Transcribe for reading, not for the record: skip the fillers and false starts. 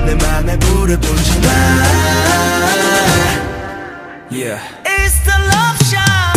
내 맘에 불을 붙여봐. Yeah. It's the love shot.